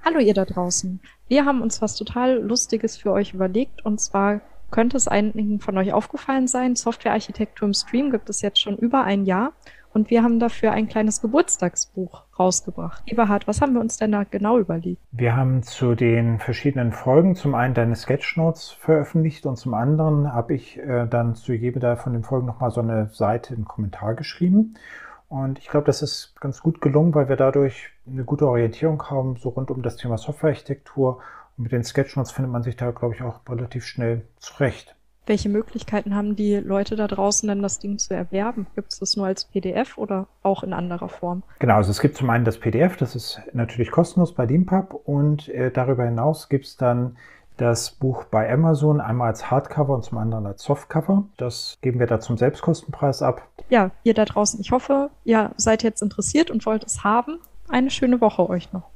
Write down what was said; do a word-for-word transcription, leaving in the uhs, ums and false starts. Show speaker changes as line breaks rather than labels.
Hallo ihr da draußen. Wir haben uns was total Lustiges für euch überlegt und zwar könnte es einigen von euch aufgefallen sein, Softwarearchitektur im Stream gibt es jetzt schon über ein Jahr und wir haben dafür ein kleines Geburtstagsbuch rausgebracht. Eberhard, was haben wir uns denn da genau überlegt?
Wir haben zu den verschiedenen Folgen zum einen deine Sketchnotes veröffentlicht und zum anderen habe ich äh, dann zu jeder von den Folgen nochmal so eine Seite, einen Kommentar geschrieben. Und ich glaube, das ist ganz gut gelungen, weil wir dadurch eine gute Orientierung haben, so rund um das Thema Softwarearchitektur. Und mit den Sketchnotes findet man sich da, glaube ich, auch relativ schnell zurecht.
Welche Möglichkeiten haben die Leute da draußen denn, das Ding zu erwerben? Gibt es das nur als P D F oder auch in anderer Form?
Genau, also es gibt zum einen das P D F, das ist natürlich kostenlos bei Leanpub und äh, darüber hinaus gibt es dann das Buch bei Amazon, einmal als Hardcover und zum anderen als Softcover. Das geben wir da zum Selbstkostenpreis ab.
Ja, ihr da draußen, ich hoffe, ihr seid jetzt interessiert und wollt es haben. Eine schöne Woche euch noch.